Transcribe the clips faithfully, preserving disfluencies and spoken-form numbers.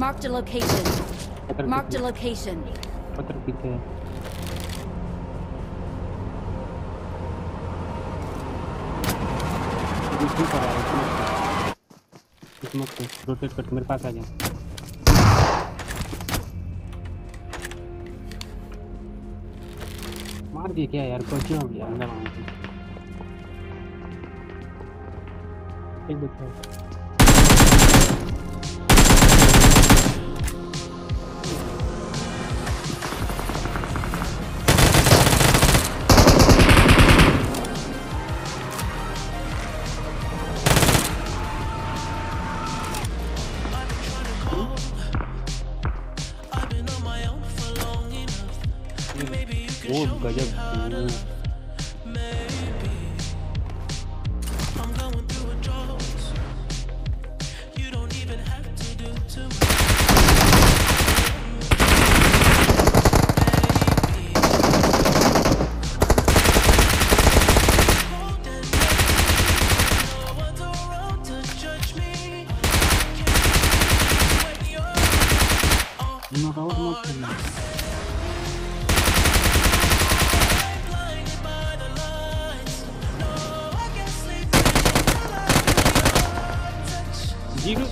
Marked a location. Marked a location. पत्थर पीछे है। दूसरी पर आया इसमें इसमें रोटेट कर मेरे पास आ जा। मार दिए क्या यार कोचिंग हो गया अंदर आने की। एक बच्चा वो गजब जीरो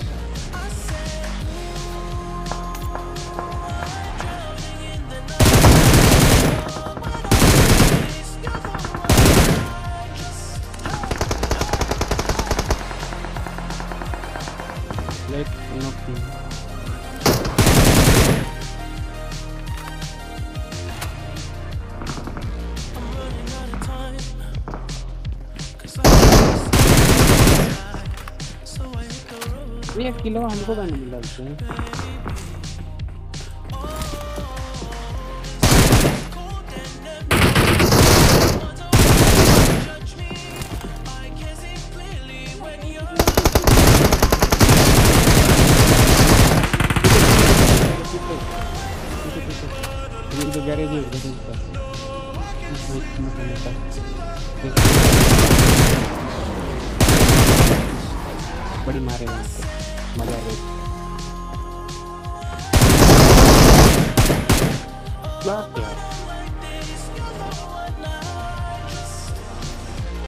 लेट नोटिंग ये किलो हमको नहीं मिला उससे ये तो गैरेज है बड़ी मारे वहाँ पे मजा आ गई क्या यार